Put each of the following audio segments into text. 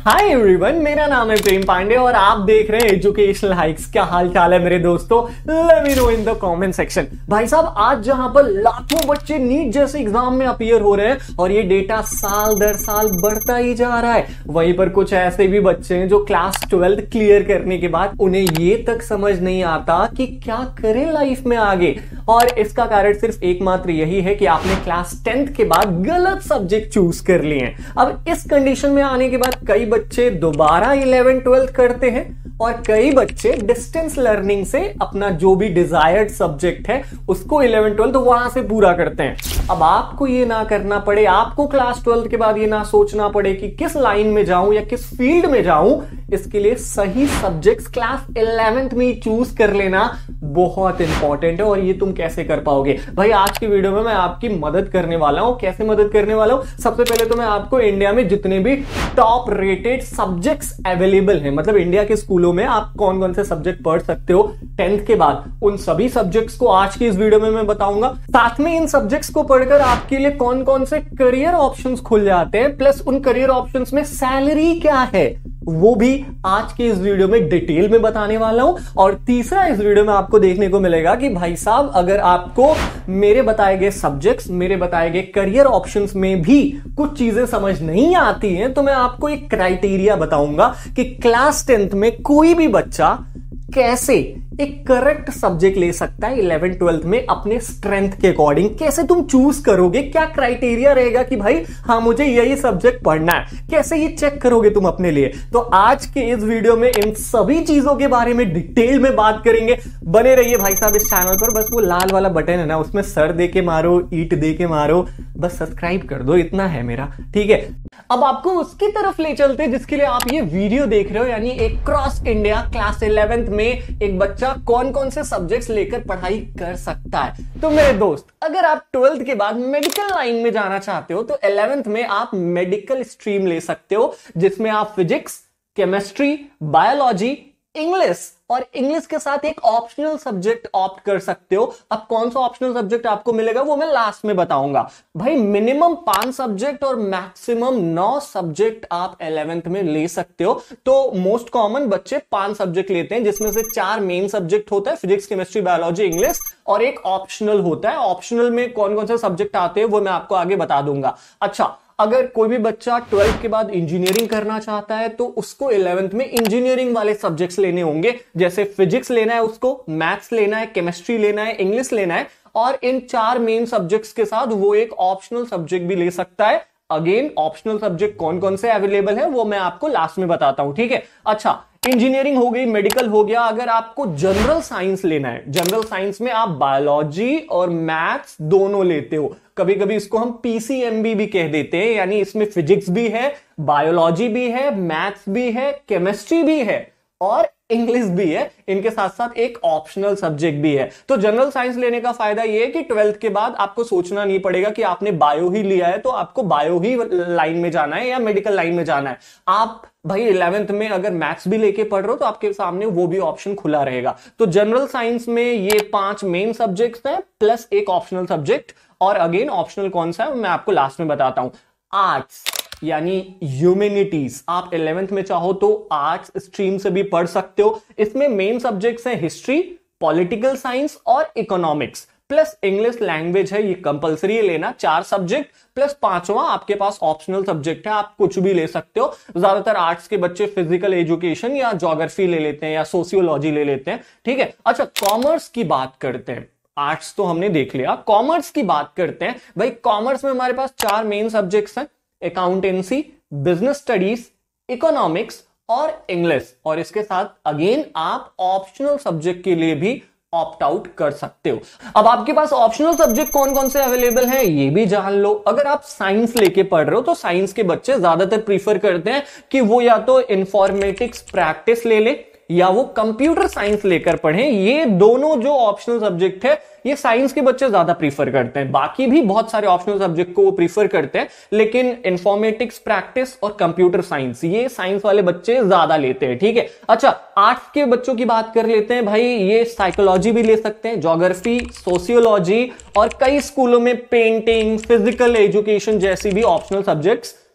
Hi everyone, मेरा नाम है प्रेम पांडे और आप देख रहे हैं एजुकेशनल हाइक्स। क्या हाल चाल है मेरे दोस्तों? Let me know in the comment section. भाई साहब, आज जहां पर लाखों बच्चे नीट जैसे एग्जाम में अपीयर हो रहे हैं और ये डेटा साल दर साल बढ़ता ही जा रहा है, वहीं पर कुछ ऐसे भी बच्चे हैं जो क्लास 12 क्लियर करने के बाद उन्हें ये तक समझ नहीं आता कि क्या करें लाइफ में आगे। और इसका कारण सिर्फ एकमात्र यही है कि आपने क्लास 10th के बाद गलत सब्जेक्ट चूज कर लिए हैं। अब इस कंडीशन में आने के बाद कई बच्चे दोबारा 11th-12th करते हैं और कई बच्चे डिस्टेंस लर्निंग से अपना जो भी डिजायर्ड सब्जेक्ट है उसको 11th-12th वहां से पूरा करते हैं। अब आपको ये ना करना पड़े, आपको क्लास 12th के बाद ये ना सोचना पड़े कि किस लाइन में जाऊं या किस फील्ड में जाऊं, इसके लिए सही सब्जेक्ट्स क्लास 11th में चूज कर लेना बहुत इंपॉर्टेंट है। और ये तुम कैसे कर पाओगे? भाई आज की वीडियो में मैं आपकी मदद करने वाला हूं। कैसे मदद करने वाला हूं? सबसे पहले तो मैं आपको इंडिया में जितने भी टॉप रेटेड सब्जेक्ट्स अवेलेबल हैं, मतलब इंडिया के स्कूलों में आप कौन कौन से सब्जेक्ट पढ़ सकते हो 10th के बाद, उन सभी सब्जेक्ट्स को आज की इस वीडियो में मैं बताऊंगा। साथ में इन सब्जेक्ट्स को पढ़कर आपके लिए कौन कौन से करियर ऑप्शंस खुल जाते हैं, प्लस उन करियर ऑप्शंस में सैलरी क्या है वो भी आज की इस वीडियो में डिटेल में बताने वाला हूं। और तीसरा, इस वीडियो में आपको देखने को मिलेगा कि भाई साहब, अगर आपको मेरे बताए गए सब्जेक्ट्स, मेरे बताए गए करियर ऑप्शंस में भी कुछ चीजें समझ नहीं आती हैं, तो मैं आपको एक क्राइटेरिया बताऊंगा कि क्लास 10th में कोई भी बच्चा कैसे एक करेक्ट सब्जेक्ट ले सकता है 11th-12th में अपने स्ट्रेंथ के अकॉर्डिंग। कैसे तुम चूज करोगे, क्या क्राइटेरिया रहेगा कि भाई हाँ मुझे यही सब्जेक्ट पढ़ना है, कैसे ये चेक करोगे तुम अपने लिए? तो आज के इस वीडियो में इन सभी चीजों के बारे में डिटेल में बात करेंगे। बने रहिए भाई साहब इस चैनल पर। बस वो लाल वाला बटन है ना, उसमें सर दे के मारो, ईट दे के मारो, बस सब्सक्राइब कर दो, इतना है मेरा, ठीक है। अब आपको उसकी तरफ ले चलते जिसके लिए आप ये वीडियो देख रहे हो, यानी एक क्रॉस इंडिया क्लास 11th में एक बच्चा कौन कौन से सब्जेक्ट्स लेकर पढ़ाई कर सकता है। तो मेरे दोस्त, अगर आप 12th के बाद मेडिकल लाइन में जाना चाहते हो तो 11th में आप मेडिकल स्ट्रीम ले सकते हो, जिसमें आप फिजिक्स, केमिस्ट्री, बायोलॉजी, इंग्लिश और इंग्लिश के साथ एक ऑप्शनल सब्जेक्ट ऑप्ट कर सकते हो। अब कौन सा ऑप्शनल सब्जेक्ट आपको मिलेगा वो मैं लास्ट में बताऊंगा। भाई मिनिमम 5 सब्जेक्ट और मैक्सिमम 9 सब्जेक्ट आप 11th में ले सकते हो। तो मोस्ट कॉमन बच्चे 5 सब्जेक्ट लेते हैं, जिसमें से 4 मेन सब्जेक्ट होता है, फिजिक्स, केमिस्ट्री, बायोलॉजी, इंग्लिश, और एक ऑप्शनल होता है। ऑप्शनल में कौन कौन से सब्जेक्ट आते हैं वो मैं आपको आगे बता दूंगा। अच्छा, अगर कोई भी बच्चा 12th के बाद इंजीनियरिंग करना चाहता है तो उसको 11th में इंजीनियरिंग वाले सब्जेक्ट्स लेने होंगे, जैसे फिजिक्स लेना है उसको, मैथ्स लेना है, केमिस्ट्री लेना है, इंग्लिश लेना है, और इन 4 मेन सब्जेक्ट्स के साथ वो एक ऑप्शनल सब्जेक्ट भी ले सकता है। अगेन ऑप्शनल सब्जेक्ट कौन कौन से अवेलेबल है वो मैं आपको लास्ट में बताता हूं, ठीक है। अच्छा, इंजीनियरिंग हो गई, मेडिकल हो गया। अगर आपको जनरल साइंस लेना है, जनरल साइंस में आप बायोलॉजी और मैथ्स दोनों लेते हो, कभी कभी इसको हम पीसीएमबी भी कह देते हैं, यानी इसमें फिजिक्स भी है, बायोलॉजी भी है, मैथ्स भी है, केमिस्ट्री भी है और इंग्लिश भी है, इनके साथ साथ एक ऑप्शनल सब्जेक्ट भी है। तो जनरल साइंस लेने का फायदा यह है कि 12th के बाद आपको सोचना नहीं पड़ेगा कि आपने बायो ही लिया है तो आपको बायो ही लाइन में जाना है या मेडिकल लाइन में जाना है। आप भाई 11th में अगर मैथ्स भी लेके पढ़ रहे हो तो आपके सामने वो भी ऑप्शन खुला रहेगा। तो जनरल साइंस में ये 5 मेन सब्जेक्ट्स हैं प्लस एक ऑप्शनल सब्जेक्ट, और अगेन ऑप्शनल कौन सा है मैं आपको लास्ट में बताता हूं। आर्ट्स यानी ह्यूमैनिटीज, आप 11th में चाहो तो आर्ट्स स्ट्रीम से भी पढ़ सकते हो। इसमें मेन सब्जेक्ट्स हैं हिस्ट्री, पॉलिटिकल साइंस और इकोनॉमिक्स, प्लस इंग्लिश लैंग्वेज है, ये कंपलसरी है लेना, 4 सब्जेक्ट प्लस 5वां आपके पास ऑप्शनल सब्जेक्ट है, आप कुछ भी ले सकते हो। ज्यादातर आर्ट्स के बच्चे फिजिकल एजुकेशन या ज्योग्राफी ले लेते हैं या सोशियोलॉजी ले लेते हैं, ठीक है। अच्छा, कॉमर्स की बात करते हैं। आर्ट्स तो हमने देख लिया, कॉमर्स की बात करते हैं। भाई कॉमर्स में हमारे पास 4 मेन सब्जेक्ट्स हैं, अकाउंटेंसी, बिजनेस स्टडीज, इकोनॉमिक्स और इंग्लिश, और इसके साथ अगेन आप ऑप्शनल सब्जेक्ट के लिए भी ऑप्ट आउट कर सकते हो। अब आपके पास ऑप्शनल सब्जेक्ट कौन कौन से अवेलेबल हैं ये भी जान लो। अगर आप साइंस लेके पढ़ रहे हो तो साइंस के बच्चे ज्यादातर प्रीफर करते हैं कि वो या तो इंफॉर्मेटिक्स प्रैक्टिस ले ले या वो कंप्यूटर साइंस लेकर पढ़ें। ये दोनों जो ऑप्शनल सब्जेक्ट है ये साइंस के बच्चे ज्यादा प्रीफर करते हैं। बाकी भी बहुत सारे ऑप्शनल सब्जेक्ट को वो प्रीफर करते हैं, लेकिन इंफॉर्मेटिक्स प्रैक्टिस और कंप्यूटर साइंस ये साइंस वाले बच्चे ज्यादा लेते हैं, ठीक है। अच्छा, आर्ट्स के बच्चों की बात कर लेते हैं। भाई ये साइकोलॉजी भी ले सकते हैं, ज्योग्राफी, सोशियोलॉजी और कई स्कूलों में पेंटिंग, फिजिकल एजुकेशन जैसी भी ऑप्शनल सब्जेक्ट्स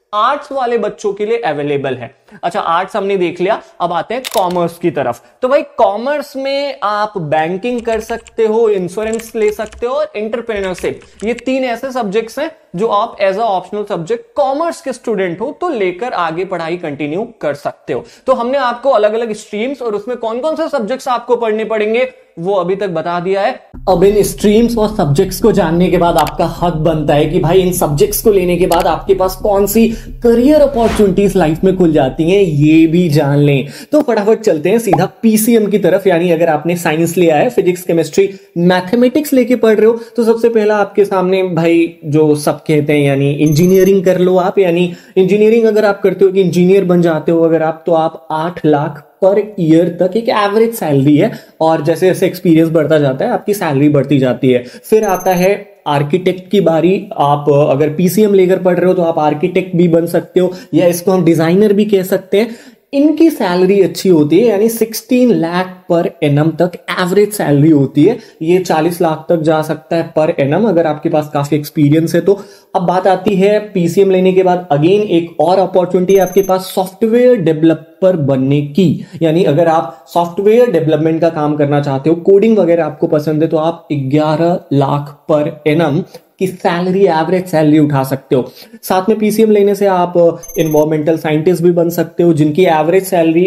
आर्ट्स वाले बच्चों के लिए अवेलेबल है। अच्छा, आर्ट्स हमने देख लिया, अब आते हैं कॉमर्स की तरफ। तो भाई कॉमर्स में आप बैंकिंग कर सकते हो, इंश्योरेंस ले सकते हो और एंटरप्रेन्योरशिप, ये 3 ऐसे सब्जेक्ट्स हैं जो आप as a optional subject commerce के स्टूडेंट हो तो लेकर आगे पढ़ाई कंटिन्यू कर सकते हो। तो हमने आपको अलग अलग स्ट्रीम्स और उसमें कौन कौन से सब्जेक्ट्स आपको पढ़ने पड़ेंगे वो अभी तक बता दिया है। अब इन स्ट्रीम्स और सब्जेक्ट्स को जानने के बाद आपका हक बनता है कि भाई इन सब्जेक्ट्स को लेने के बाद आपके पास कौन सी करियर अपॉर्चुनिटीज लाइफ में खुल जाती हैं, ये भी जान लें। तो फटाफट चलते हैं सीधा पीसीएम की तरफ, यानी अगर आपने साइंस लिया है, फिजिक्स केमिस्ट्री मैथमेटिक्स लेके पढ़ रहे हो, तो सबसे पहला आपके सामने भाई जो सब कहते हैं यानी इंजीनियरिंग कर लो आप। यानी इंजीनियरिंग अगर आप करते हो कि इंजीनियर बन जाते हो अगर आप, तो आप 8 लाख पर ईयर तक एक एवरेज सैलरी है, और जैसे जैसे एक्सपीरियंस बढ़ता जाता है आपकी सैलरी बढ़ती जाती है। फिर आता है आर्किटेक्ट की बारी। आप अगर पीसीएम लेकर पढ़ रहे हो तो आप आर्किटेक्ट भी बन सकते हो, या इसको हम डिजाइनर भी कह सकते हैं। इनकी सैलरी अच्छी होती है, यानी 16 लाख पर एनम तक एवरेज सैलरी होती है। ये 40 लाख तक जा सकता है पर एनम अगर आपके पास काफी एक्सपीरियंस है तो। अब बात आती है पीसीएम लेने के बाद अगेन एक और अपॉर्चुनिटी है आपके पास सॉफ्टवेयर डेवलपर बनने की। यानी अगर आप सॉफ्टवेयर डेवलपमेंट का काम करना चाहते हो, कोडिंग वगैरह आपको पसंद है, तो आप 11 लाख पर एनम की सैलरी, एवरेज सैलरी उठा सकते हो। साथ में पीसीएम लेने से आप एनवायरमेंटल साइंटिस्ट भी बन सकते हो, जिनकी एवरेज सैलरी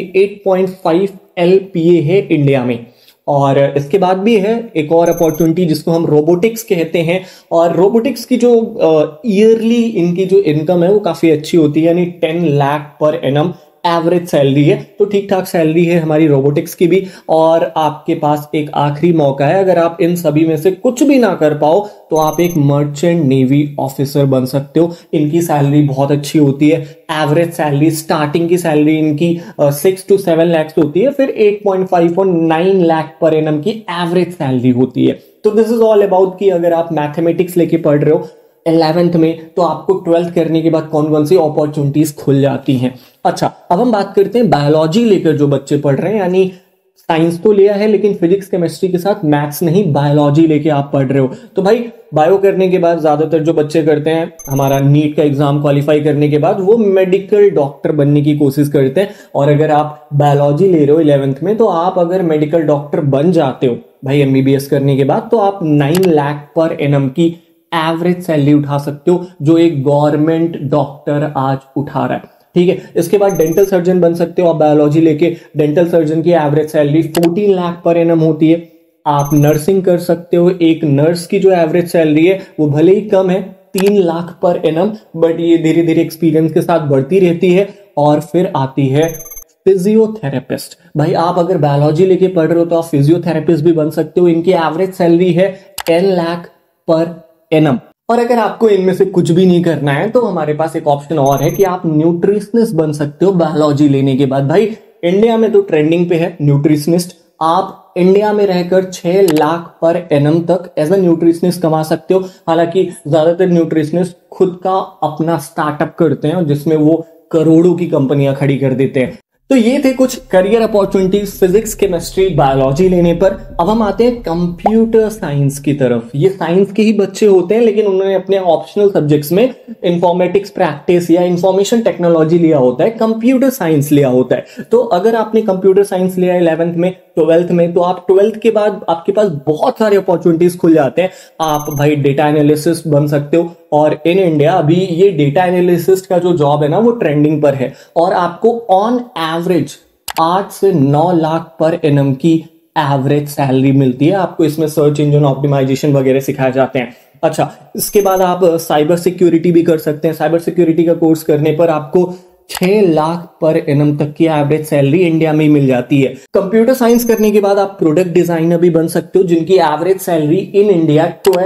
8.5 LPA है इंडिया में। और इसके बाद भी है एक और अपॉर्चुनिटी जिसको हम रोबोटिक्स कहते हैं, और रोबोटिक्स की जो ईयरली इनकी जो इनकम है वो काफी अच्छी होती है, यानी 10 लाख पर एनम एवरेज सैलरी है। तो ठीक ठाक सैलरी है हमारी रोबोटिक्स की भी। और आपके पास एक आखिरी मौका है, अगर आप इन सभी में से कुछ भी ना कर पाओ तो आप एक मर्चेंट नेवी ऑफिसर बन सकते हो। इनकी सैलरी बहुत अच्छी होती है, एवरेज सैलरी, स्टार्टिंग की सैलरी इनकी 6 to 7 लाख होती है, फिर 8.5 और 9 लाख पर एनम की एवरेज सैलरी होती है। तो दिस इज ऑल अबाउट कि अगर आप मैथमेटिक्स लेके पढ़ रहे हो 11th में, तो आपको 12th करने के बाद कौन कौन सी अपॉर्चुनिटीज खुल जाती हैं। अच्छा, अब हम बात करते हैं बायोलॉजी लेकर जो बच्चे पढ़ रहे हैं, यानी साइंस तो लिया है लेकिन फिजिक्स केमिस्ट्री के साथ मैथ्स नहीं, बायोलॉजी लेके आप पढ़ रहे हो। तो भाई बायो करने के बाद ज्यादातर जो बच्चे करते हैं, हमारा नीट का एग्जाम क्वालिफाई करने के बाद वो मेडिकल डॉक्टर बनने की कोशिश करते हैं। और अगर आप बायोलॉजी ले रहे हो 11th में, तो आप अगर मेडिकल डॉक्टर बन जाते हो भाई एमबीबीएस करने के बाद, तो आप 9 लाख पर एनम की एवरेज सैलरी उठा सकते हो, जो एक गवर्नमेंट डॉक्टर आज उठा रहा है। ठीक है, इसके बाद डेंटल सर्जन बन सकते हो आप बायोलॉजी लेके। डेंटल सर्जन की एवरेज सैलरी 14 लाख पर एनम होती है। आप नर्सिंग कर सकते हो, एक नर्स की जो एवरेज सैलरी है वो भले ही कम है 3 लाख पर एनम, बट ये धीरे धीरे एक्सपीरियंस के साथ बढ़ती रहती है। और फिर आती है फिजियोथेरेपिस्ट। भाई आप अगर बायोलॉजी लेके पढ़ रहे हो तो आप फिजियोथेरेपिस्ट भी बन सकते हो। इनकी एवरेज सैलरी है 10 लाख पर एनम। और अगर आपको इनमें से कुछ भी नहीं करना है तो हमारे पास एक ऑप्शन और है कि आप न्यूट्रिशनिस्ट बन सकते हो बायोलॉजी लेने के बाद। भाई इंडिया में तो ट्रेंडिंग पे है न्यूट्रिशनिस्ट। आप इंडिया में रहकर 6 लाख पर एनम तक एज अ न्यूट्रिशनिस्ट कमा सकते हो। हालांकि ज्यादातर न्यूट्रिशनिस्ट खुद का अपना स्टार्टअप करते हैं जिसमें वो करोड़ों की कंपनियां खड़ी कर देते हैं। तो ये थे कुछ career opportunities physics chemistry biology लेने पर। अब हम आते हैं कंप्यूटर साइंस की तरफ। ये साइंस के ही बच्चे होते हैं लेकिन उन्होंने अपने ऑप्शनल सब्जेक्ट्स में इंफॉर्मेटिक्स प्रैक्टिस या इंफॉर्मेशन टेक्नोलॉजी लिया होता है, कंप्यूटर साइंस लिया होता है। तो अगर आपने कंप्यूटर साइंस लिया है 11th में, 12th में, तो आप 12th के बाद आपके पास बहुत सारे अपॉर्चुनिटीज खुल जाते हैं। आप भाई डेटा एनालिसिस्ट बन सकते हो, और इन इंडिया अभी ये डेटा एनालिसिस्ट का जो जॉब है ना वो ट्रेंडिंग पर है। और आपको ऑन एवरेज 8 से 9 लाख पर एनम की एवरेज सैलरी मिलती है। आपको इसमें सर्च इंजन ऑप्टिमाइजेशन वगैरह सिखाए जाते हैं। अच्छा, इसके बाद आप साइबर सिक्योरिटी भी कर सकते हैं। साइबर सिक्योरिटी का कोर्स करने पर आपको 6 लाख पर एनम तक की एवरेज सैलरी इंडिया में ही मिल जाती है। कंप्यूटर साइंस करने के बाद आप प्रोडक्ट डिजाइनर भी बन सकते हो, जिनकी average salary in India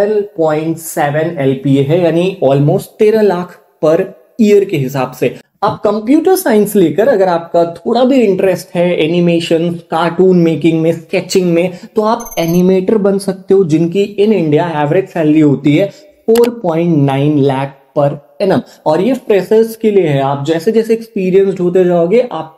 12.7 LPA है, यानी ऑलमोस्ट 13 लाख पर ईयर के हिसाब से। आप कंप्यूटर साइंस लेकर अगर आपका थोड़ा भी इंटरेस्ट है एनिमेशन, कार्टून मेकिंग में, स्केचिंग में, तो आप एनिमेटर बन सकते हो, जिनकी इन इंडिया एवरेज सैलरी होती है 4.9 लाख पर एनम। और ये फ्रेशर्स के लिए है। आप जैसे जैसे एक्सपीरियंस्ड होते जाओगे आपके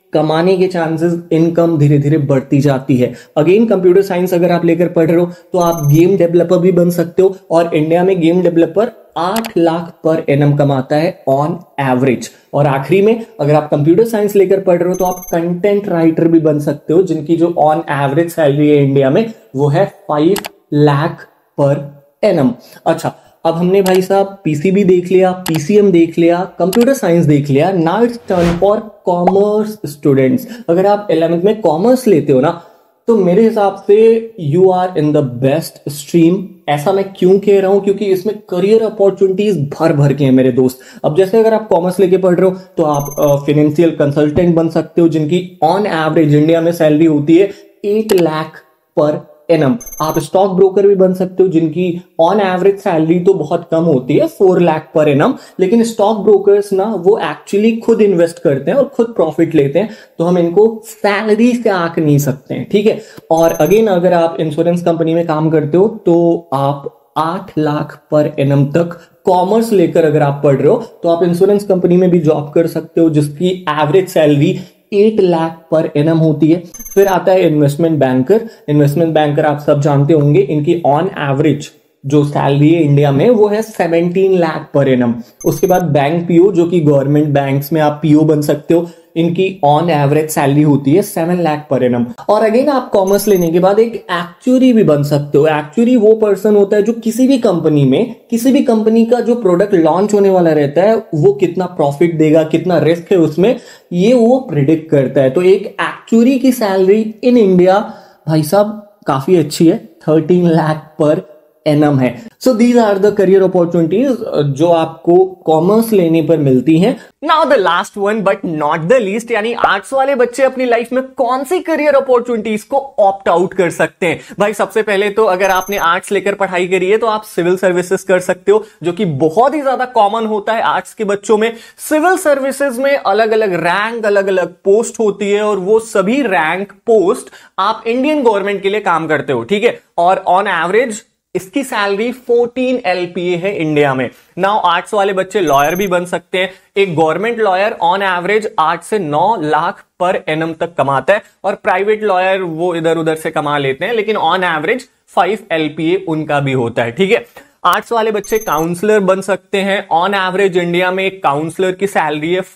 कमाने के चांसेस, इनकम धीरे धीरे बढ़ती जाती है। अगेन कंप्यूटर साइंस अगर आप लेकर पढ़ रहे हो तो आप गेम डेवलपर भी बन सकते हो, और इंडिया में गेम डेवलपर 8 लाख पर एनम कमाता है ऑन एवरेज। और आखिरी में अगर आप कंप्यूटर साइंस लेकर पढ़ रहे हो तो आप कंटेंट राइटर भी बन सकते हो, जिनकी जो ऑन एवरेज सैलरी है इंडिया में वो है 5 लाख पर एनम। अच्छा, अब हमने भाई साहब पीसीबी देख लिया, पीसीएम देख लिया, कंप्यूटर साइंस देख लिया। Now it's turn for commerce students. अगर आप 11th में कॉमर्स लेते हो ना, तो मेरे हिसाब से you are in the best stream. ऐसा मैं क्यों कह रहा हूं, क्योंकि इसमें करियर अपॉर्चुनिटीज भर भर के हैं मेरे दोस्त। अब जैसे अगर आप कॉमर्स लेके पढ़ रहे हो तो आप फाइनेंशियल कंसल्टेंट बन सकते हो, जिनकी ऑन एवरेज इंडिया में सैलरी होती है 8 लाख पर एनम। आप स्टॉक ब्रोकर भी बन सकते हो, जिनकी ऑन एवरेज सैलरी तो बहुत कम होती है 4 लाख पर एनम, लेकिन स्टॉक ब्रोकर्स ना वो एक्चुअली खुद इन्वेस्ट करते हैं और खुद प्रॉफिट लेते हैं, तो हम इनको सैलरी से आंक नहीं सकते हैं, ठीक है। और अगेन अगर आप इंश्योरेंस कंपनी में काम करते हो तो आप 8 लाख पर एनम तक कॉमर्स लेकर अगर आप पढ़ रहे हो तो आप इंश्योरेंस कंपनी में भी जॉब कर सकते हो, जिसकी एवरेज सैलरी 8 लाख पर एनम होती है। फिर आता है इन्वेस्टमेंट बैंकर। इन्वेस्टमेंट बैंकर आप सब जानते होंगे, इनकी ऑन एवरेज जो सैलरी है इंडिया में वो है 17 लाख पर एनम। उसके बाद बैंक पीओ, जो कि गवर्नमेंट बैंक्स में आप पीओ बन सकते हो, इनकी ऑन एवरेज सैलरी होती है 7 लाख पर एनम। और अगेन आप कॉमर्स लेने के बाद एक एक्चुअरी भी बन सकते हो। एक्चुअरी वो पर्सन होता है जो किसी भी कंपनी में, किसी भी कंपनी का जो प्रोडक्ट लॉन्च होने वाला रहता है वो कितना प्रॉफिट देगा, कितना रिस्क है उसमें, ये वो प्रिडिक्ट करता है। तो एक एक्चुअरी की सैलरी इन इंडिया भाई साहब काफी अच्छी है, 13 लाख पर एनम है। So these are the career opportunities जो आपको कॉमर्स लेने पर मिलती हैं। Now the last one but not the least, यानी आर्ट्स वाले बच्चे अपनी लाइफ में कौन सी करियर अपॉर्चुनिटीज को ऑप्ट आउट कर सकते हैं। भाई सबसे पहले तो अगर आपने आर्ट्स लेकर पढ़ाई करी है तो आप सिविल सर्विसेज कर सकते हो, जो कि बहुत ही ज्यादा कॉमन होता है आर्ट्स के बच्चों में। सिविल सर्विसेज में अलग अलग रैंक, अलग अलग पोस्ट होती है, और वो सभी रैंक पोस्ट आप इंडियन गवर्नमेंट के लिए काम करते हो, ठीक है। और ऑन एवरेज इसकी सैलरी 14 LPA है इंडिया में। नाउ आर्ट्स वाले बच्चे लॉयर भी बन सकते हैं। एक गवर्नमेंट लॉयर ऑन एवरेज 8 से 9 लाख पर एनम तक कमाता है, और प्राइवेट लॉयर वो इधर उधर से कमा लेते हैं, लेकिन ऑन एवरेज 5 LPA उनका भी होता है, ठीक है। आर्ट्स वाले बच्चे काउंसलर बन सकते हैं। ऑन एवरेज इंडिया में एक काउंसलर की सैलरी है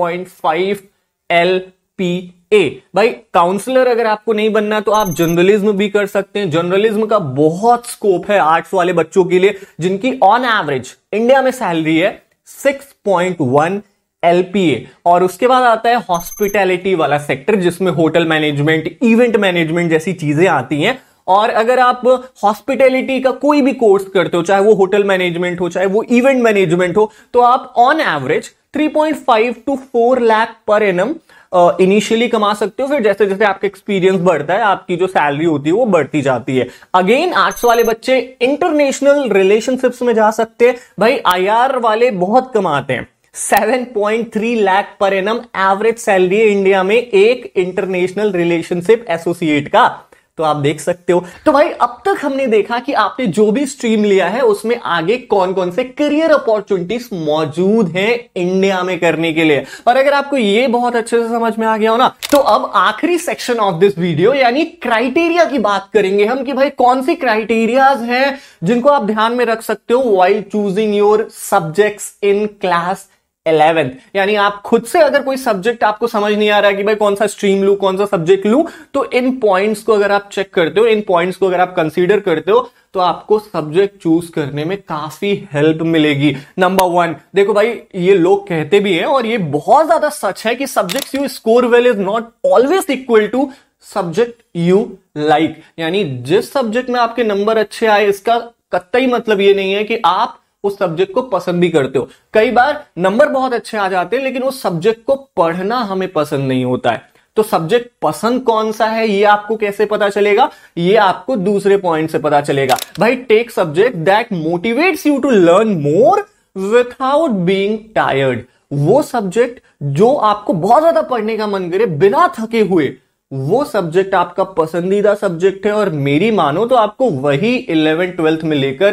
4.5 LPA। भाई काउंसलर अगर आपको नहीं बनना तो आप जर्नलिज्म भी कर सकते हैं। जर्नलिज्म का बहुत स्कोप है आर्ट्स वाले बच्चों के लिए, जिनकी ऑन एवरेज इंडिया में सैलरी है 6.1 LPA। और उसके बाद आता है हॉस्पिटैलिटी वाला सेक्टर, जिसमें होटल मैनेजमेंट, इवेंट मैनेजमेंट जैसी चीजें आती हैं। और अगर आप हॉस्पिटैलिटी का कोई भी कोर्स करते हो, चाहे वो होटल मैनेजमेंट हो, चाहे वो इवेंट मैनेजमेंट हो, तो आप ऑन एवरेज 3.5 to 4 लाख पर एनम इनिशियली कमा सकते हो। फिर जैसे जैसे आपका एक्सपीरियंस बढ़ता है, आपकी जो सैलरी होती है वो बढ़ती जाती है। अगेन आर्ट्स वाले बच्चे इंटरनेशनल रिलेशनशिप्स में जा सकते हैं। भाई IR वाले बहुत कमाते हैं, 7.3 लाख पर एनम एवरेज सैलरी है इंडिया में एक इंटरनेशनल रिलेशनशिप एसोसिएट का। तो आप देख सकते हो। तो भाई अब तक हमने देखा कि आपने जो भी स्ट्रीम लिया है उसमें आगे कौन कौन से करियर अपॉर्चुनिटीज मौजूद हैं इंडिया में करने के लिए। और अगर आपको ये बहुत अच्छे से समझ में आ गया हो ना, तो अब आखिरी सेक्शन ऑफ दिस वीडियो यानी क्राइटेरिया की बात करेंगे हम, कि भाई कौन सी क्राइटेरियाज हैं जिनको आप ध्यान में रख सकते हो while choosing your subjects in class 11th। यानी आप खुद से अगर कोई सब्जेक्ट आपको समझ नहीं आ रहा है कि भाई कौन सा स्ट्रीम लूं, कौन सा सब्जेक्ट लूं, तो इन पॉइंट्स को अगर आप चेक करते हो, इन पॉइंट्स को अगर आप कंसीडर करते हो, तो आपको सब्जेक्ट चूज करने में काफी हेल्प मिलेगी। नंबर 1, देखो भाई ये लोग कहते भी हैं और ये बहुत ज्यादा सच है कि subjects you score well is not always equal to subject you like. यानी जिस सब्जेक्ट में आपके नंबर अच्छे आए इसका कतई मतलब ये नहीं है कि आप उस सब्जेक्ट को पसंद भी करते हो। कई बार नंबर बहुत अच्छे आ जाते हैं लेकिन उस सब्जेक्ट को पढ़ना हमें पसंद नहीं होता है। तो सब्जेक्ट पसंद कौन सा है ये आपको कैसे पता चलेगा? ये आपको दूसरे पॉइंट से पता चलेगा। भाई take subject that motivates you to learn more without being tired. वो सब्जेक्ट जो आपको बहुत ज्यादा पढ़ने का मन करे बिना थके हुए, वो सब्जेक्ट आपका पसंदीदा सब्जेक्ट है। और मेरी मानो तो आपको वही 11th 12th में लेकर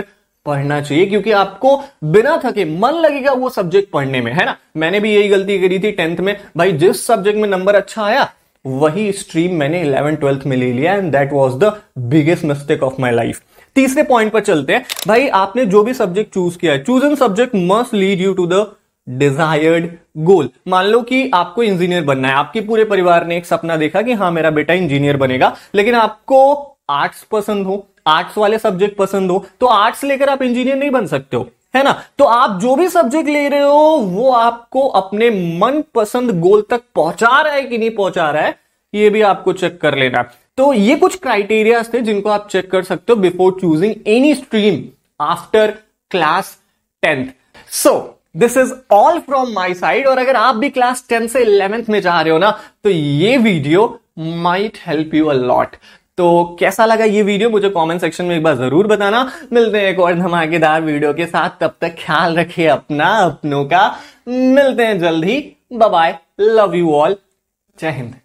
पढ़ना चाहिए, क्योंकि आपको बिना थके मन लगेगा वो सब्जेक्ट पढ़ने में, है ना। मैंने भी यही गलती करी थी 10th में भाई, जिस सब्जेक्ट में नंबर अच्छा आया वही स्ट्रीम मैंने 11th 12th में ले लिया, and that was the biggest mistake of my life. तीसरे पॉइंट पर चलते हैं भाई, आपने जो भी सब्जेक्ट चूज किया है, chosen subject must lead you to the desired goal. मान लो कि आपको इंजीनियर बनना है, आपके पूरे परिवार ने एक सपना देखा कि हाँ मेरा बेटा इंजीनियर बनेगा, लेकिन आपको आर्ट्स पसंद हो, आर्ट्स वाले सब्जेक्ट पसंद हो, तो आर्ट्स लेकर आप इंजीनियर नहीं बन सकते हो, है ना। तो आप जो भी सब्जेक्ट ले रहे हो वो आपको अपने मन पसंद गोल तक पहुंचा रहा है कि नहीं पहुंचा रहा है, ये भी आपको चेक कर लेना। तो ये कुछ क्राइटेरियाज थे जिनको आप चेक कर सकते हो before choosing any stream after class 10th। So this is all from my side. और अगर आप भी क्लास 10 से 11th में जा रहे हो ना, तो ये video might help you a lot. तो कैसा लगा ये वीडियो मुझे कमेंट सेक्शन में एक बार जरूर बताना। मिलते हैं एक और धमाकेदार वीडियो के साथ, तब तक ख्याल रखिए अपना, अपनों का। मिलते हैं जल्द ही। Bye bye, love you all, जय हिंद।